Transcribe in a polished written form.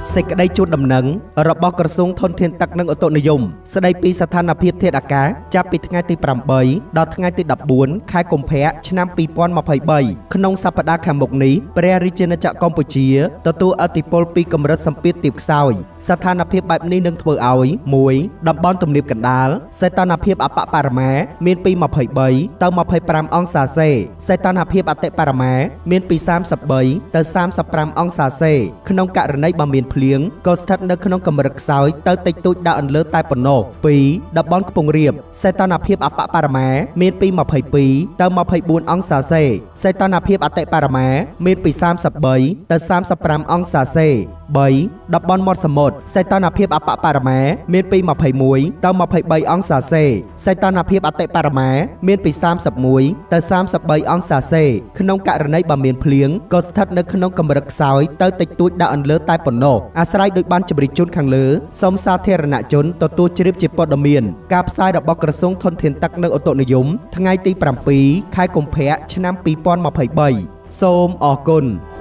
សេចក្តីជូនដំណឹងរបស់ក្រសួងធនធានទឹកនិងឧតុនិយមស្តីពីស្ថានភាពធាតុអាកាសចាប់ពីថ្ងៃទី8ដល់ថ្ងៃទី14ខែកុម្ភៈឆ្នាំ2023ក្នុងសប្តាហ៍ខាងមុខនេះព្រះរាជាណាចក្រកម្ពុជាទទួលឥទ្ធិពលពីកម្រិតសម្ពាធទាបខ្សោយស្ថានភាពបែបនេះនឹងធ្វើឲ្យ1តំបន់ទំនាបកណ្ដាលសីតុណ្ហភាពអបបរមាមានពី23ទៅ25អង្សាសេសីតុណ្ហភាពអតិបរមាមានពី33ទៅ35អង្សាសេក្នុងករណីបើមានភ្លៀងក៏ស្ថិតនៅក្នុងកម្រិតខ្សោយទៅតិចតួចដល់អន្លើតែប៉ុណ្ណោះ2តំបន់ខ្ពង់រាបសីតុណ្ហភាពអបបរមាមានពី22ទៅ24អង្សាសេសីតុណ្ហភាពអតិបរមាមានពី33ទៅ35អង្សាសេ3តំបន់មាត់សមុទ្រសីតុណ្ហភាពអបបរមាមានពី21ទៅ23អង្សាសេសីតុណ្ហភាពអតិបរមាមានពី31ទៅ33អង្សាសេក្នុងករណីបើមានភ្លៀងក៏ស្ថិតនៅក្នុងកម្រិតខ្សោយទៅតិចតួចដល់អន្លើតែប៉ុណ្ណោះអាស្រ័យដោយបានជម្រាបជូនខាងលើសូមសាធារណជនទទួលជ្រាបជាព័ត៌មានការផ្សាយរបស់ក្រសួងធនធានទឹកនិងឧតុនិយមថ្ងៃទី7ខែកុម្ភៈឆ្នាំ2023សូមអរគុណ